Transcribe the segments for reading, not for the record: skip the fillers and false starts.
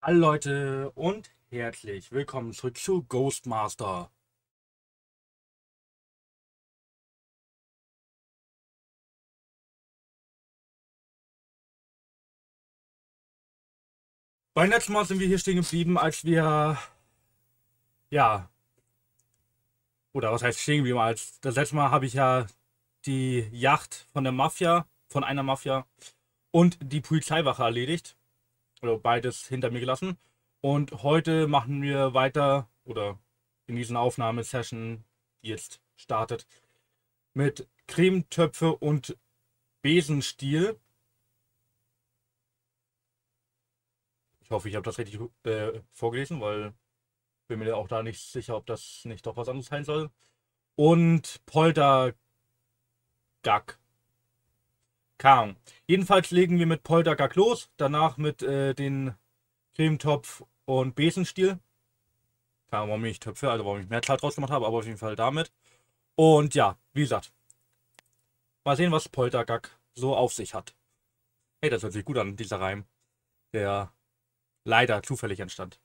Hallo Leute und herzlich willkommen zurück zu Ghostmaster. Beim letzten Mal sind wir hier stehen geblieben, als wir, ja, oder was heißt stehen geblieben, als das letzte Mal habe ich ja die Yacht von der Mafia, von einer Mafia und die Polizeiwache erledigt, oder beides hinter mir gelassen. Und heute machen wir weiter, oder in diesen Aufnahmesession, die jetzt startet, mit Cremetöpfe und Besenstiel. Ich hoffe, ich habe das richtig vorgelesen, weil bin mir auch da nicht sicher, ob das nicht doch was anderes sein soll. Und Poltergag. Keine Ahnung. Jedenfalls legen wir mit Poltergag los. Danach mit den Cremetopf und Besenstiel. Keine Ahnung, warum ich Töpfe, also warum ich mehr Klar draus gemacht habe, aber auf jeden Fall damit. Und ja, wie gesagt, mal sehen, was Poltergag so auf sich hat. Hey, das hört sich gut an, dieser Reim, der leider zufällig entstand.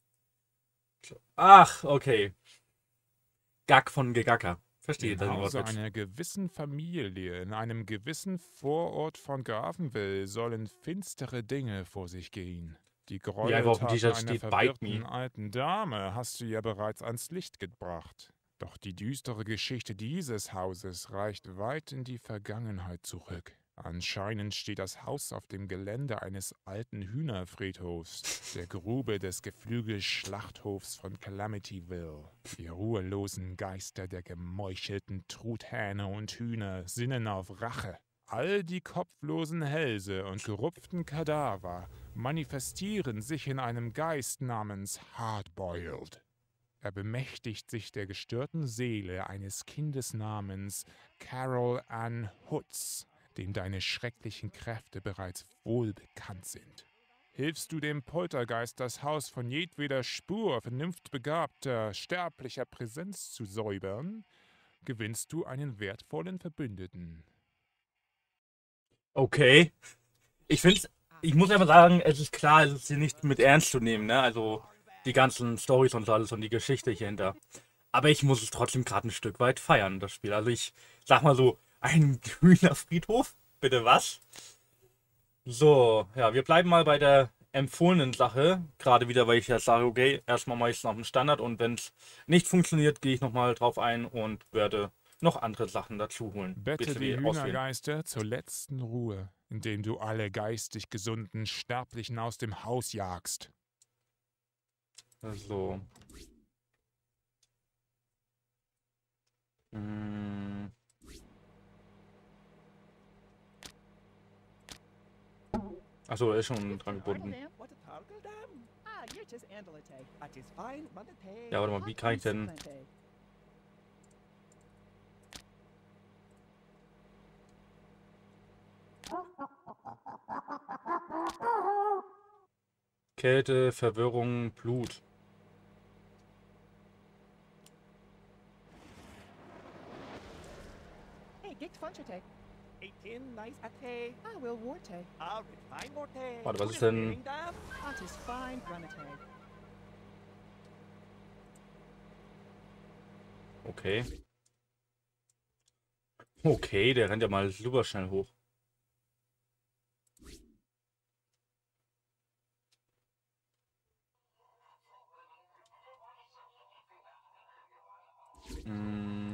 Ach, okay. Gag von Gegacker. Verstehe Im den Hause Wortwitz. einer gewissen Familie in einem gewissen Vorort von Grafenwil sollen finstere Dinge vor sich gehen. Die Wie einfach auf dem Gräueltaten T-Shirt einer steht, Bite verwirrten Me. alten Dame hast du ja bereits ans Licht gebracht. Doch die düstere Geschichte dieses Hauses reicht weit in die Vergangenheit zurück. Anscheinend steht das Haus auf dem Gelände eines alten Hühnerfriedhofs, der Grube des Geflügelschlachthofs von Calamityville. Die ruhelosen Geister der gemeuchelten Truthähne und Hühner sinnen auf Rache. All die kopflosen Hälse und gerupften Kadaver manifestieren sich in einem Geist namens Hardboiled. Er bemächtigt sich der gestörten Seele eines Kindes namens Carol Ann Hoods, dem deine schrecklichen Kräfte bereits wohlbekannt sind. Hilfst du dem Poltergeist, das Haus von jedweder Spur vernunftbegabter, sterblicher Präsenz zu säubern, gewinnst du einen wertvollen Verbündeten. Okay. Ich finde ich muss einfach sagen, es ist klar, es ist hier nicht mit ernst zu nehmen, ne? Also die ganzen Storys und so alles und die Geschichte hier hinter. Aber ich muss es trotzdem gerade ein Stück weit feiern, das Spiel. Also ich sag mal so, ein grüner Friedhof? Bitte was? So, ja, wir bleiben mal bei der empfohlenen Sache. Gerade wieder, weil ich ja sage, okay, erstmal mache ich es nach dem Standard und wenn es nicht funktioniert, gehe ich nochmal drauf ein und werde noch andere Sachen dazu holen. Bette die BCW auswählen. Hühnergeister zur letzten Ruhe, indem du alle geistig gesunden Sterblichen aus dem Haus jagst. So. Hm. Achso, er ist schon dran gebunden. Ja, warte mal, wie kann ich denn... Kälte, Verwirrung, Blut. Warte, was ist denn... Okay. Okay, der rennt ja mal super schnell hoch. Hm.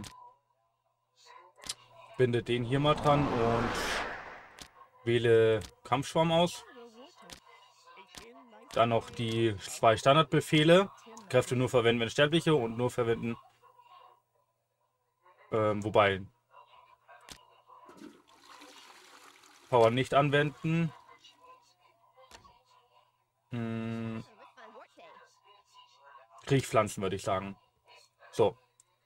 Binde den hier mal dran und wähle Kampfschwarm aus. Dann noch die 2 Standardbefehle. Kräfte nur verwenden, wenn Sterbliche und nur verwenden. Wobei. Power nicht anwenden. Hm. Kriechpflanzen würde ich sagen. So.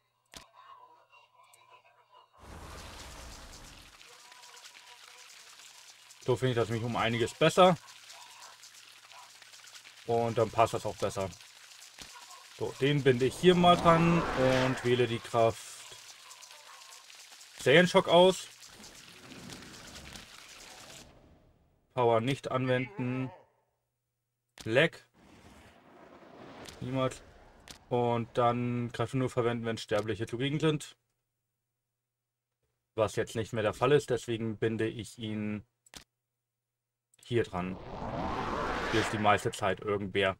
So finde ich das nämlich um einiges besser. Und dann passt das auch besser. So, den binde ich hier mal dran und wähle die Kraft Serienschock aus. Power nicht anwenden. Leck. Niemals. Und dann Kräfte nur verwenden, wenn Sterbliche zugegen sind. Was jetzt nicht mehr der Fall ist, deswegen binde ich ihn hier dran. Hier ist die meiste Zeit irgendwer.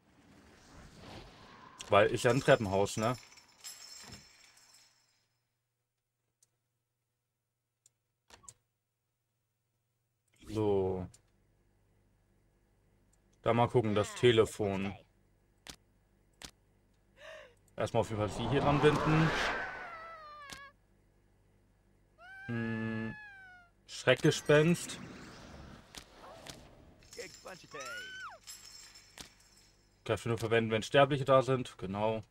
Weil ist ja ein Treppenhaus, ne? So. Da mal gucken, das Telefon. Erstmal auf jeden Fall sie hier anbinden. Schreckgespenst. Kräfte nur verwenden, wenn Sterbliche da sind. Genau.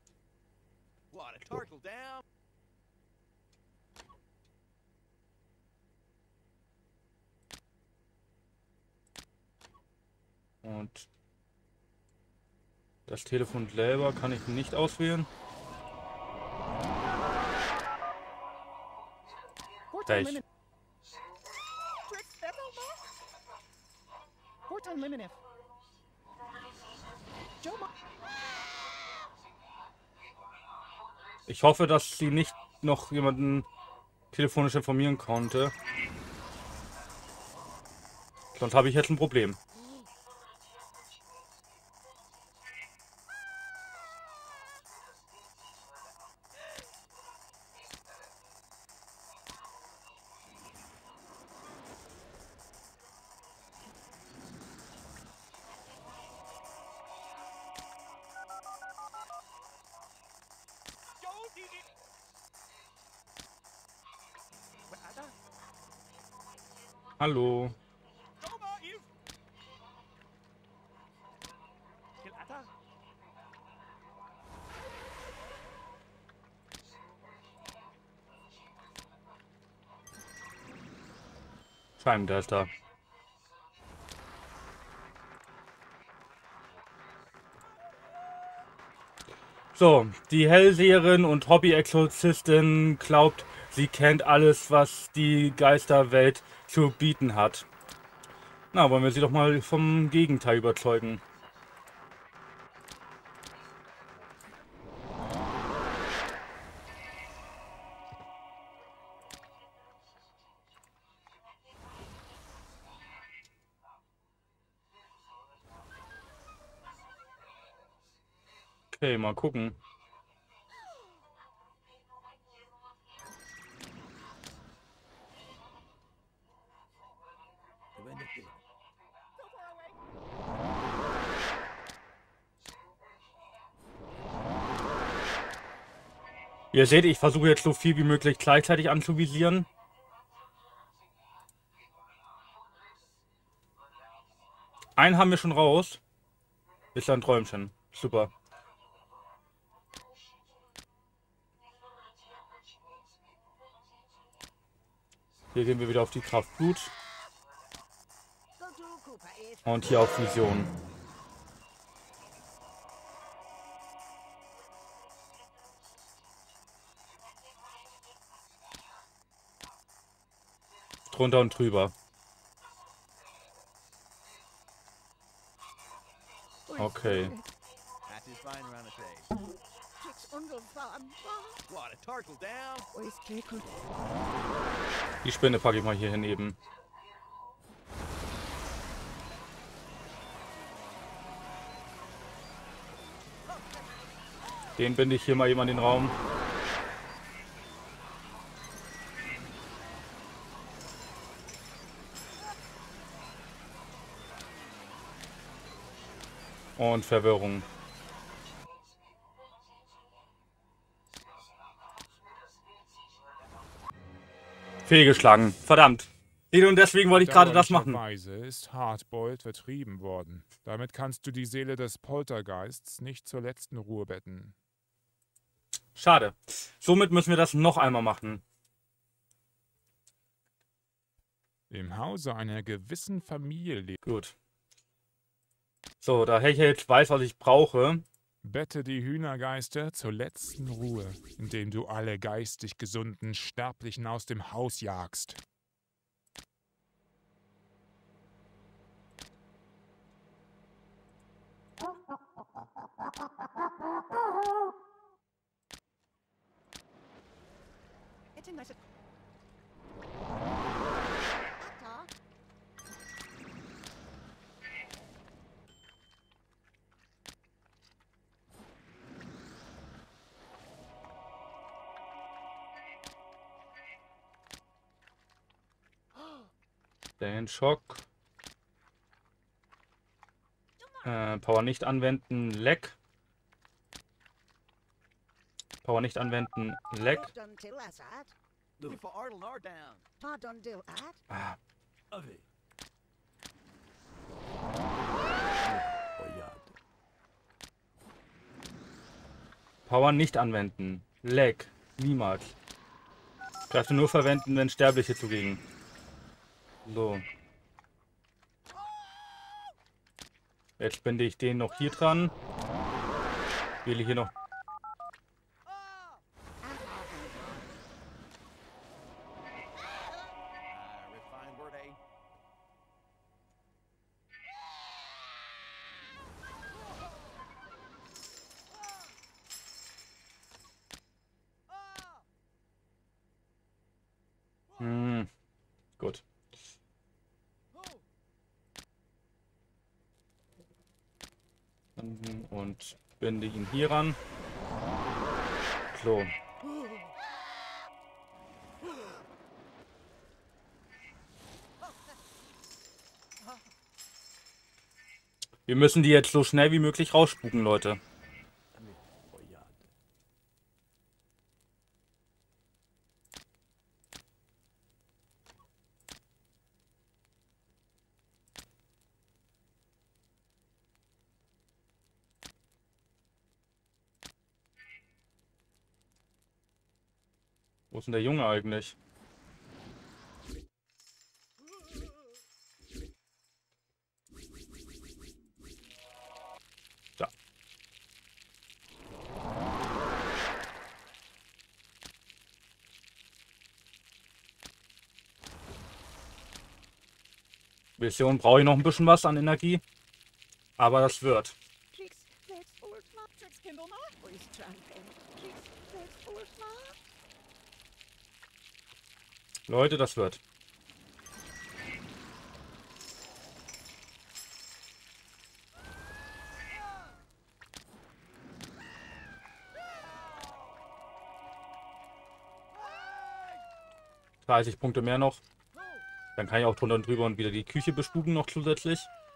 Und das Telefon selber kann ich nicht auswählen. Pech. Ich hoffe, dass sie nicht noch jemanden telefonisch informieren konnte. Sonst habe ich jetzt ein Problem. Hallo. Scheibendelta. So, die Hellseherin und Hobby-Exorzistin glaubt, sie kennt alles, was die Geisterwelt zu bieten hat. Na, wollen wir sie doch mal vom Gegenteil überzeugen. Okay, mal gucken. Ihr seht, ich versuche jetzt so viel wie möglich gleichzeitig anzuvisieren. Einen haben wir schon raus. Ist ja ein Träumchen. Super. Hier gehen wir wieder auf die Kraft Blut. Und hier auf Vision. Drunter und drüber. Okay. Die Spinne packe ich mal hier hin eben. Den binde ich hier mal eben an den Raum. Und Verwirrung. Fehlgeschlagen. Verdammt. Und deswegen wollte ich gerade das machen. Bedauerlicherweise ist Hardboiled vertrieben worden. Damit kannst du die Seele des Poltergeists nicht zur letzten Ruhe betten. Schade. Somit müssen wir das noch einmal machen. Im Hause einer gewissen Familie lebt. Gut. So, da ich jetzt weiß, was ich brauche. Bette die Hühnergeister zur letzten Ruhe, indem du alle geistig gesunden Sterblichen aus dem Haus jagst. Den Schock. Power nicht anwenden, Leck. Power nicht anwenden, Leck. Ah. Power nicht anwenden, Leck. Niemals. Darfst du nur verwenden, wenn Sterbliche zugegen. So. Jetzt binde ich den noch hier dran. Wähle hier noch. Gut. Und binde ihn hier ran. So. Wir müssen die jetzt so schnell wie möglich rausspucken, Leute. Wo ist denn der Junge eigentlich? Da. Mission brauche ich noch ein bisschen was an Energie. Aber das wird. Leute, das wird. Punkte mehr noch. Dann kann ich auch drunter und drüber und wieder die Küche bespuken noch zusätzlich.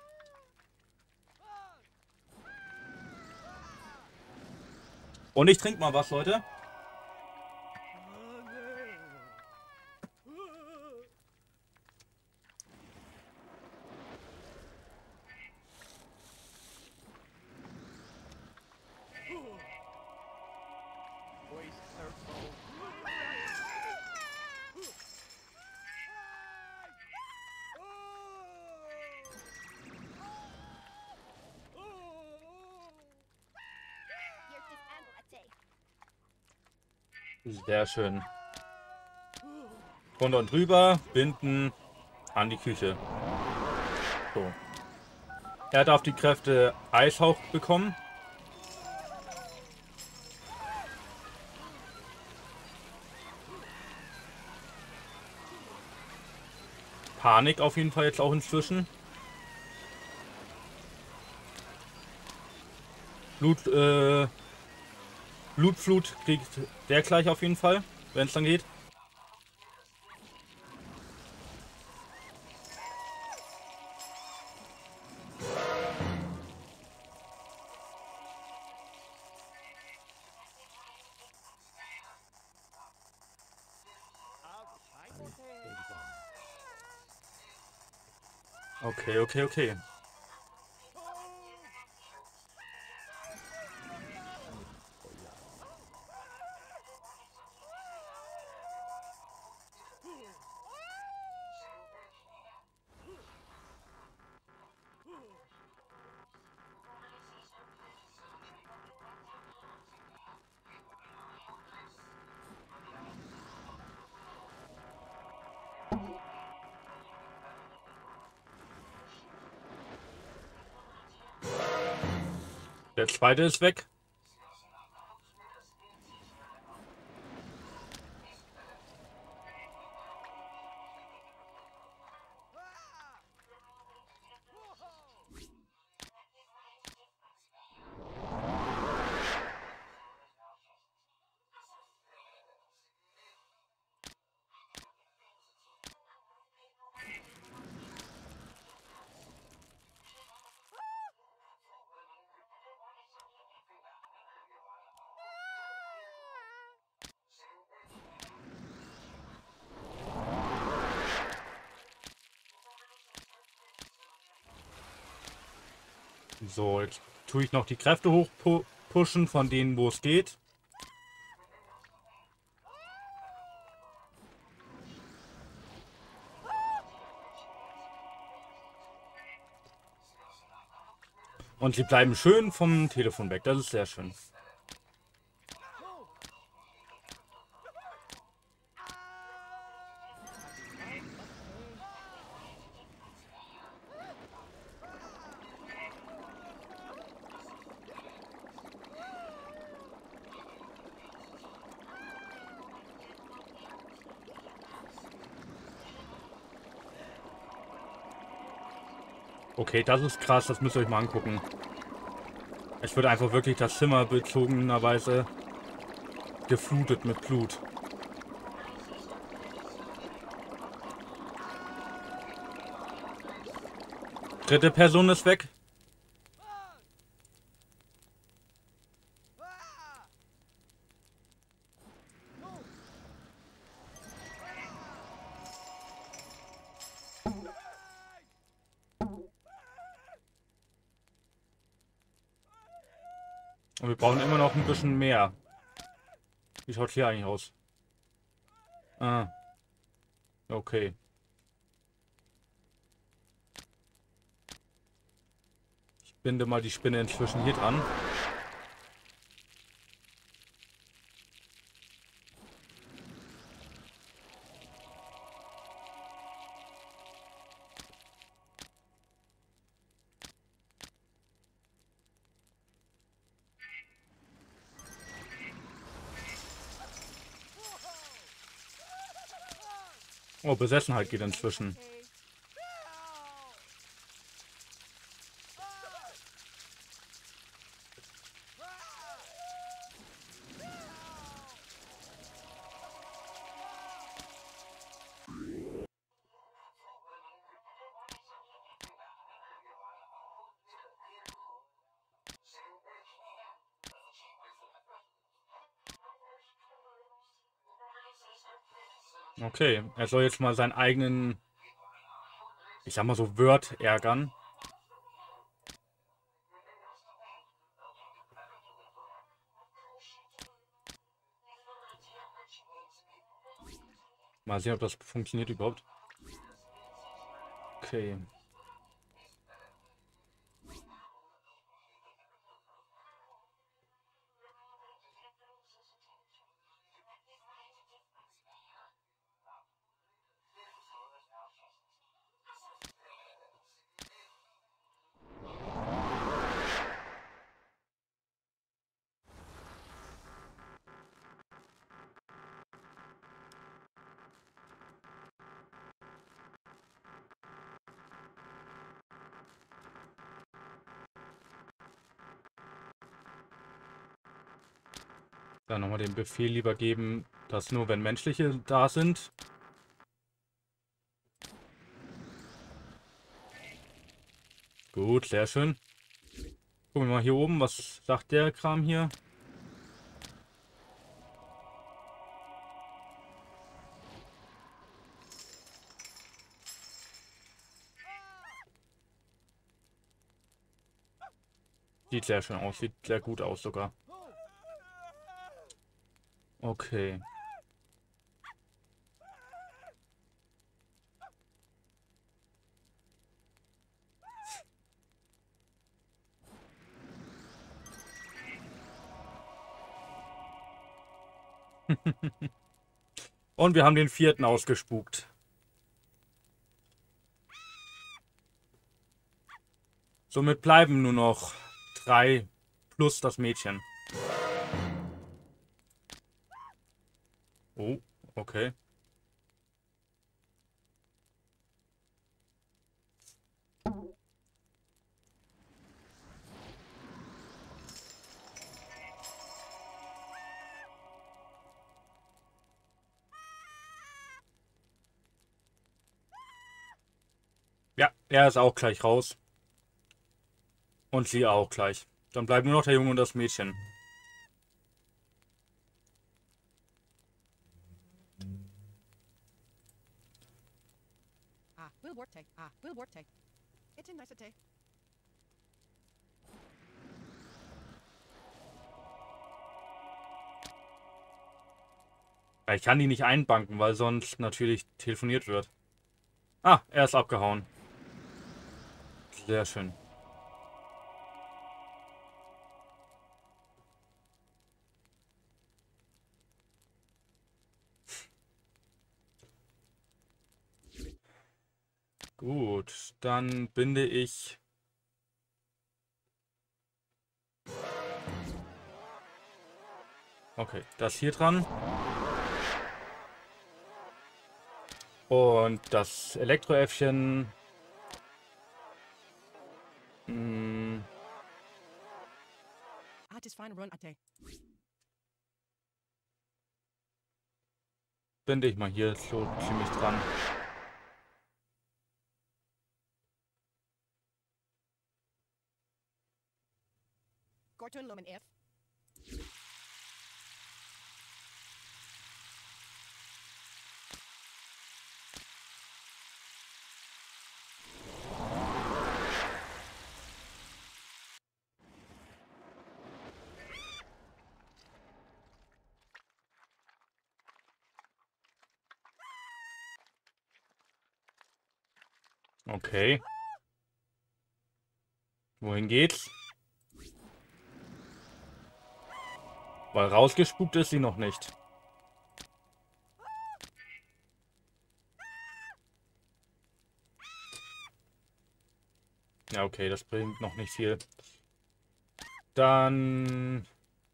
Und ich trinke mal was, Leute. Sehr schön. Runter und drüber, binden an die Küche. So. Er darf die Kräfte Eishauch bekommen. Panik auf jeden Fall jetzt auch inzwischen. Blutflut kriegt der gleich auf jeden Fall, wenn es dann geht. Okay. Der zweite ist weg. So, jetzt tue ich noch die Kräfte hochpushen von denen, wo es geht. Und sie bleiben schön vom Telefon weg. Das ist sehr schön. Okay, das ist krass. Das müsst ihr euch mal angucken. Es wird einfach wirklich das Zimmer bezogenerweise geflutet mit Blut. Dritte Person ist weg. Und wir brauchen immer noch ein bisschen mehr. Wie schaut hier eigentlich aus? Ah. Okay. Ich binde mal die Spinne inzwischen hier dran. Oh, Besessenheit geht inzwischen. Okay, er soll jetzt mal seinen eigenen, ich sag mal so, Wirt ärgern. Mal sehen, ob das funktioniert überhaupt. Okay. Dann nochmal den Befehl lieber geben, dass nur wenn menschliche da sind. Gut, sehr schön. Gucken wir mal hier oben, was sagt der Kram hier? Sieht sehr schön aus, sieht sehr gut aus sogar. Okay. Und wir haben den vierten ausgespukt. Somit bleiben nur noch 3 plus das Mädchen. Oh, okay. Ja, er ist auch gleich raus. Und sie auch gleich. Dann bleiben nur noch der Junge und das Mädchen. Will work. It's a nice day. Ja, ich kann die nicht einbanken, weil sonst natürlich telefoniert wird. Ah, er ist abgehauen. Sehr schön. Gut, dann binde ich... Okay, das hier dran. Und das Elektroäffchen... binde ich mal hier so ziemlich dran. Okay. Wohin geht's? Weil rausgespuckt ist sie noch nicht. Ja, okay, das bringt noch nicht viel. Dann...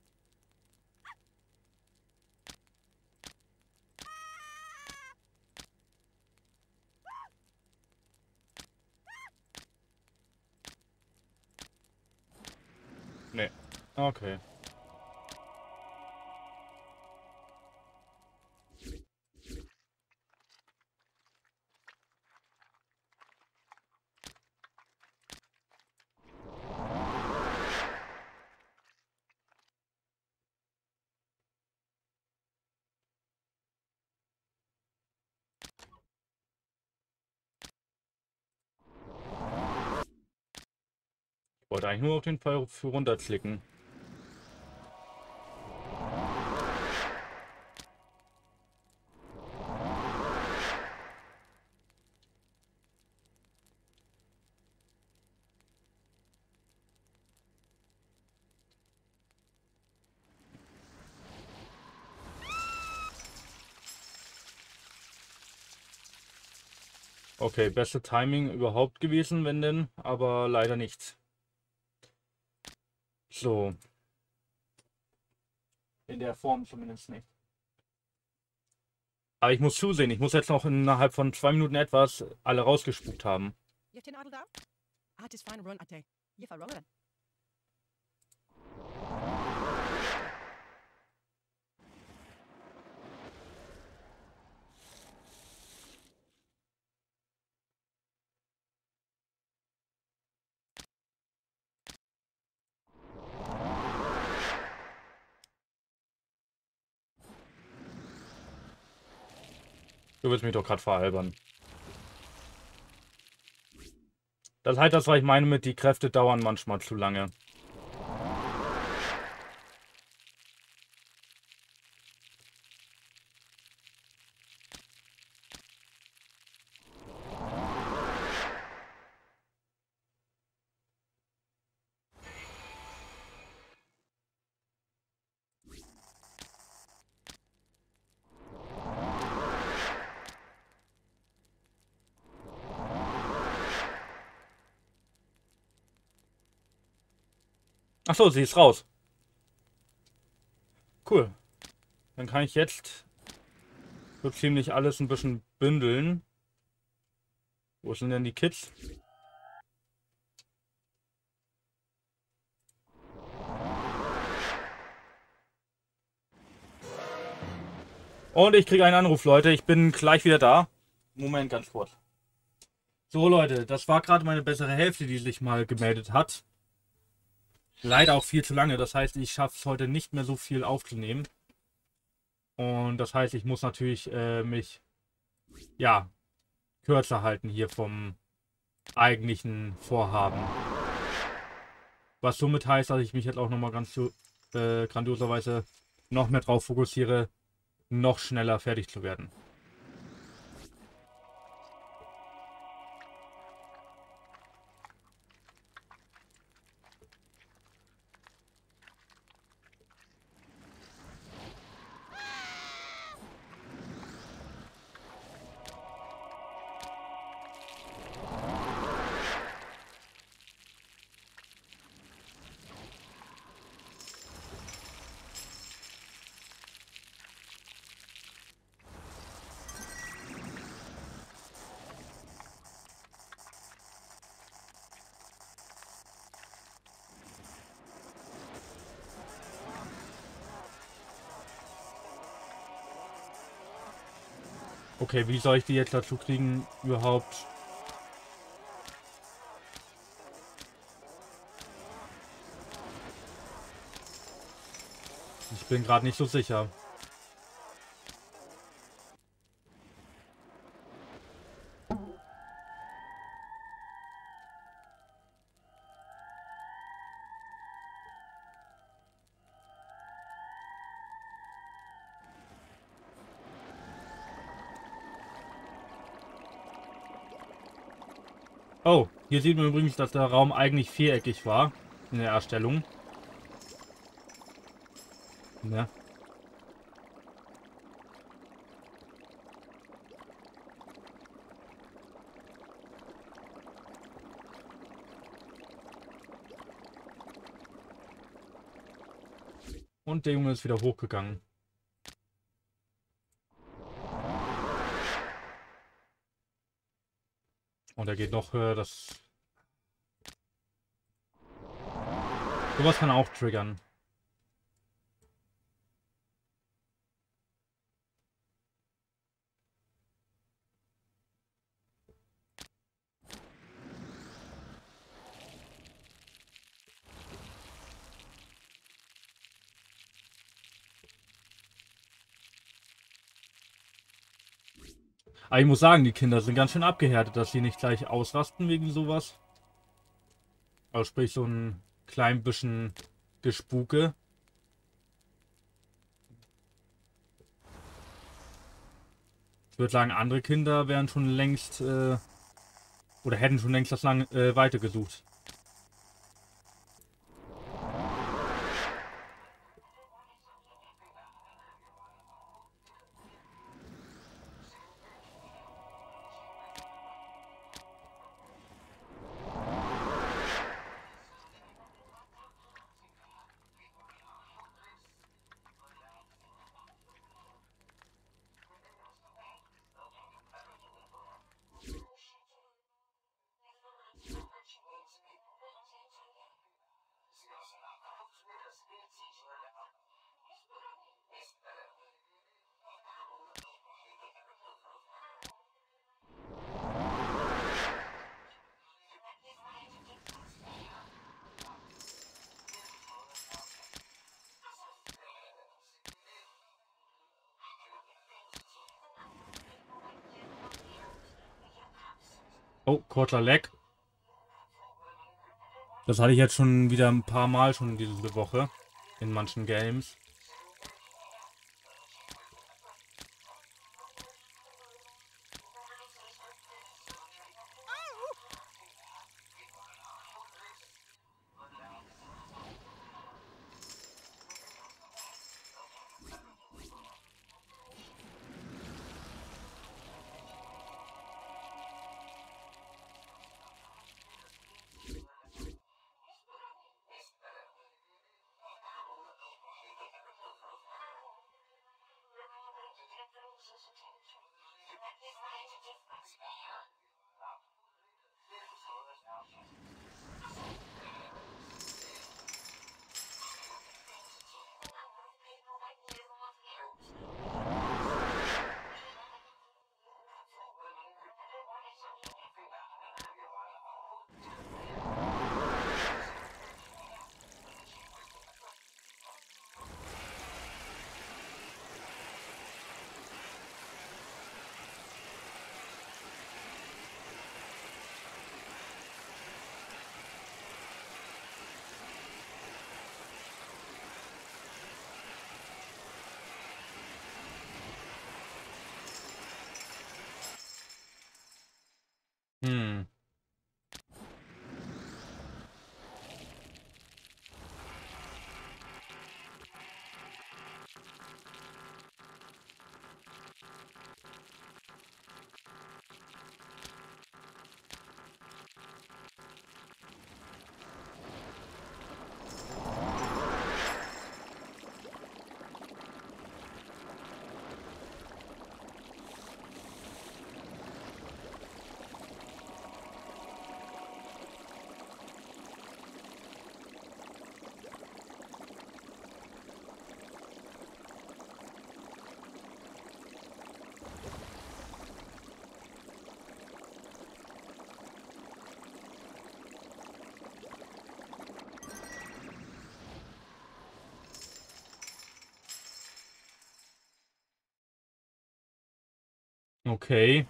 Nee. Okay. Ich wollte eigentlich nur auf den Fall für runterklicken. Okay, beste Timing überhaupt gewesen, wenn denn, aber leider nicht. So. In der Form zumindest nicht. Aber ich muss zusehen, ich muss jetzt noch innerhalb von 2 Minuten etwas alle rausgespuckt haben. Du willst mich doch gerade veralbern. Das ist halt das, was ich meine mit, die Kräfte dauern manchmal zu lange. Ach so, sie ist raus. Cool. Dann kann ich jetzt so ziemlich alles ein bisschen bündeln. Wo sind denn die Kids? Und ich kriege einen Anruf, Leute. Ich bin gleich wieder da. Moment, ganz kurz. So, Leute, das war gerade meine bessere Hälfte, die sich mal gemeldet hat. Leider auch viel zu lange. Das heißt, ich schaffe es heute nicht mehr so viel aufzunehmen. Und das heißt, ich muss natürlich mich, ja, kürzer halten hier vom eigentlichen Vorhaben. Was somit heißt, dass ich mich jetzt auch nochmal ganz grandioserweise noch mehr drauf fokussiere, noch schneller fertig zu werden. Okay, wie soll ich die jetzt dazu kriegen, überhaupt? Ich bin gerade nicht so sicher. Oh, hier sieht man übrigens, dass der Raum eigentlich viereckig war in der Erstellung. Ja. Und der Junge ist wieder hochgegangen. Und er geht noch höher, das... Sowas kann auch triggern. Aber ich muss sagen, die Kinder sind ganz schön abgehärtet, dass sie nicht gleich ausrasten wegen sowas. Also sprich so ein klein bisschen Gespuke. Ich würde sagen, andere Kinder wären schon längst oder hätten schon längst das lang weitergesucht. Oh, kurzer Lag. Das hatte ich jetzt schon wieder ein paar Mal schon diese Woche in manchen Games. Okay.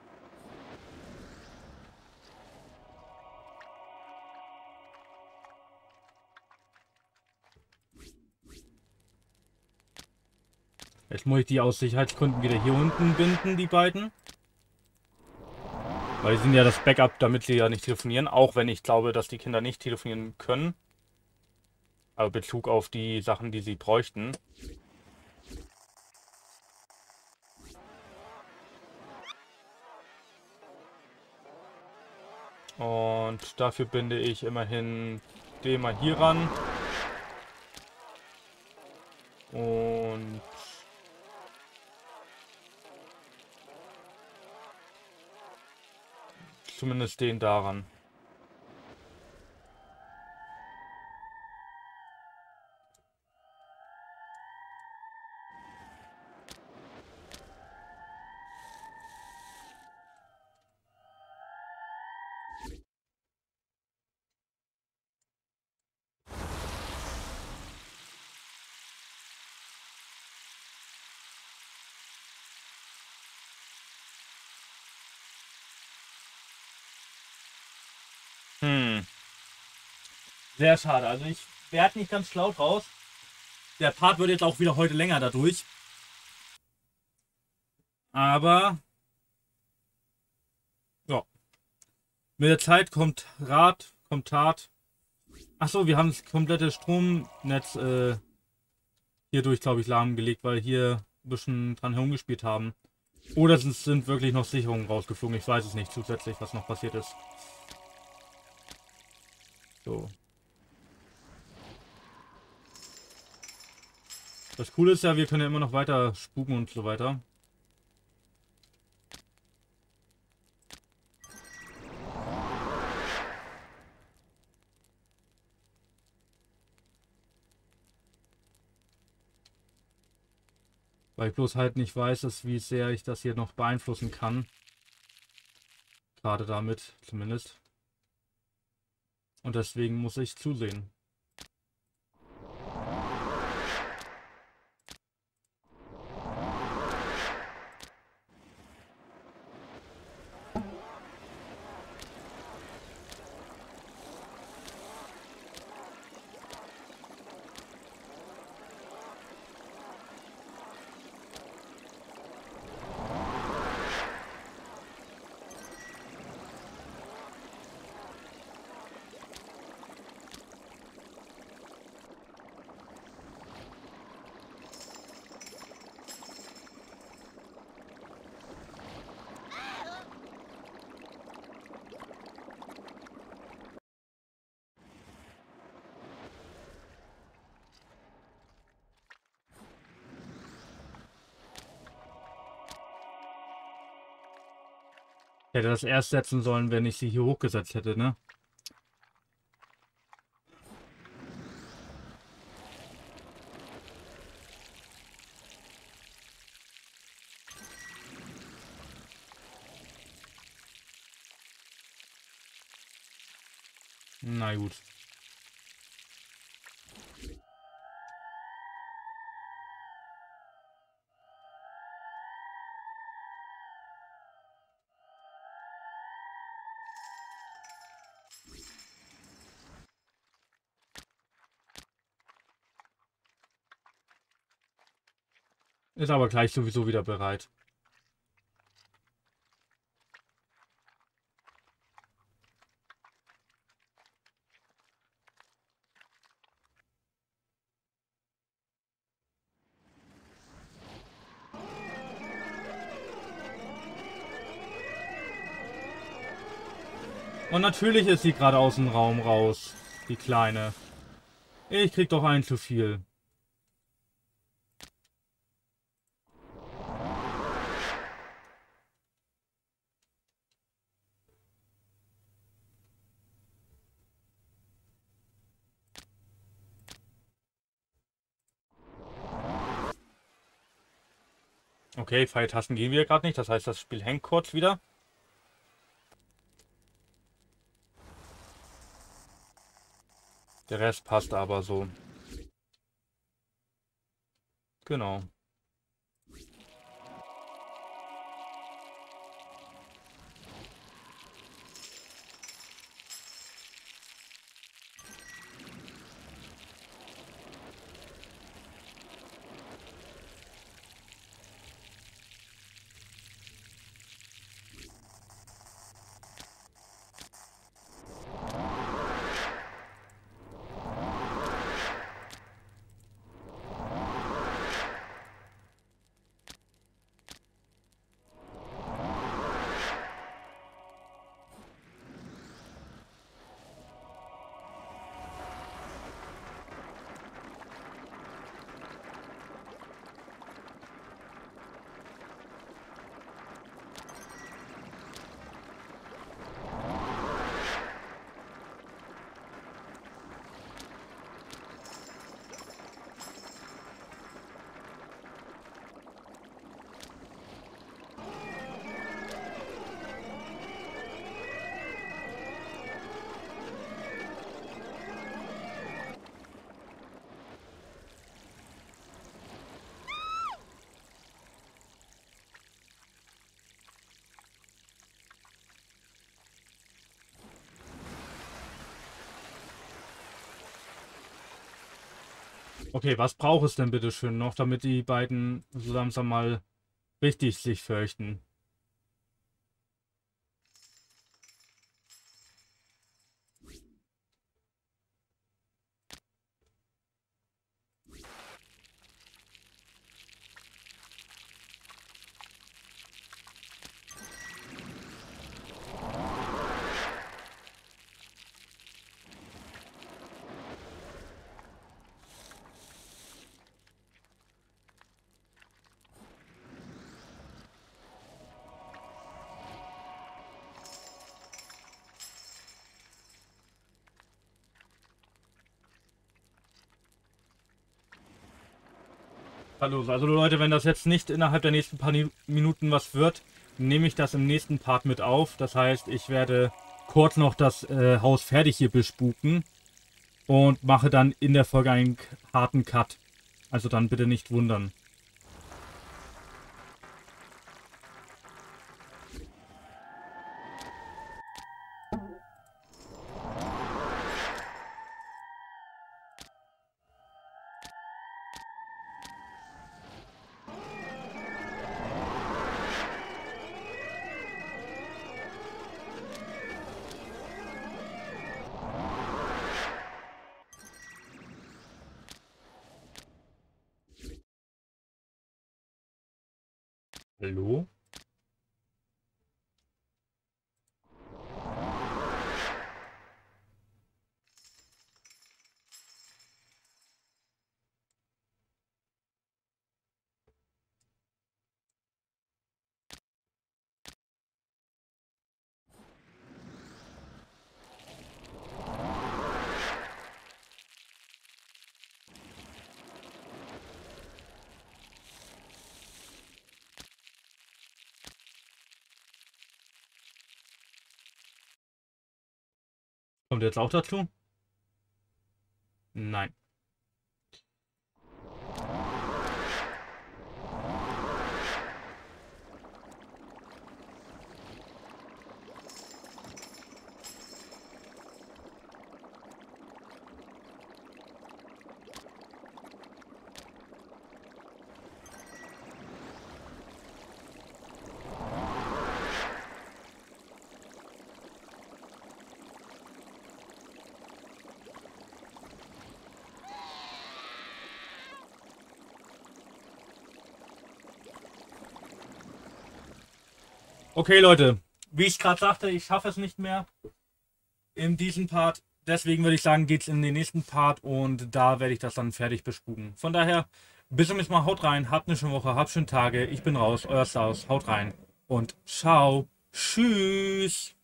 Jetzt muss ich die aus Sicherheitsgründen wieder hier unten binden, die beiden. Weil die sind ja das Backup, damit sie ja nicht telefonieren. Auch wenn ich glaube, dass die Kinder nicht telefonieren können. Aber Bezug auf die Sachen, die sie bräuchten. Und dafür binde ich immerhin den mal hier ran. Und zumindest den daran. Sehr schade. Also ich werde nicht ganz schlau draus. Der Part wird jetzt auch wieder heute länger dadurch. Aber ja. Mit der Zeit kommt Rat, kommt Tat. Achso, wir haben das komplette Stromnetz hierdurch, glaube ich, lahmgelegt, weil hier ein bisschen dran herumgespielt haben. Oder es sind wirklich noch Sicherungen rausgeflogen. Ich weiß es nicht zusätzlich, was noch passiert ist. So. Das Coole ist ja, wir können ja immer noch weiter spuken und so weiter. Weil ich bloß halt nicht weiß, wie sehr ich das hier noch beeinflussen kann. Gerade damit, zumindest. Und deswegen muss ich zusehen. Ich hätte das erst setzen sollen, wenn ich sie hier hochgesetzt hätte, ne? Na gut. Ist aber gleich sowieso wieder bereit. Und natürlich ist sie gerade aus dem Raum raus, die Kleine. Ich krieg doch einen zu viel. Okay, Pfeiltasten gehen wir gerade nicht. Das heißt, das Spiel hängt kurz wieder. Der Rest passt aber so. Genau. Okay, was braucht es denn bitte schön noch, damit die beiden so langsam mal richtig sich fürchten? Hallo, also Leute, wenn das jetzt nicht innerhalb der nächsten paar Minuten was wird, nehme ich das im nächsten Part mit auf. Das heißt, ich werde kurz noch das Haus fertig hier bespuken und mache dann in der Folge einen harten Cut. Also dann bitte nicht wundern. Hallo? Kommt jetzt auch dazu? Nein. Okay, Leute. Wie ich gerade sagte, ich schaffe es nicht mehr in diesem Part. Deswegen würde ich sagen, geht's in den nächsten Part und da werde ich das dann fertig bespuken. Von daher, bis zum nächsten Mal, haut rein, habt eine schöne Woche, habt schöne Tage. Ich bin raus, euer Staus, haut rein und ciao, tschüss.